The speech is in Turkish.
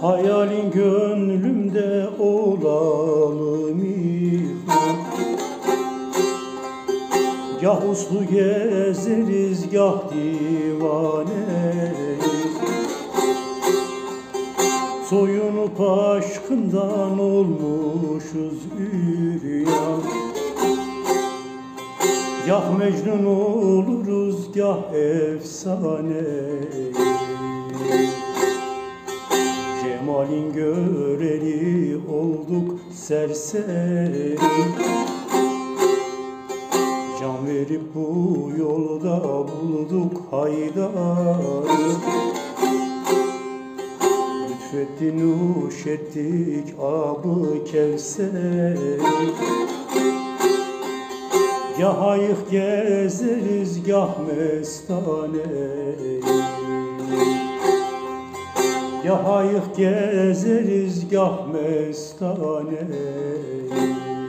Hayalin gönlümde olalım ihvan. Gah uslu gezeriz, gah divaneyiz. Soyunup aşkından olmuşuz üryan. Gah Mecnun oluruz, gah efsaneyiz. Cemalin göreli olduk serseri. Can verip bu yolda bulduk haydarı. Lütfetti nuş ettik ab-ı Kevser'i. Gah ayık gezeriz, gah mestaneyiz. Gah ayık gezeriz, gah mestaneyiz.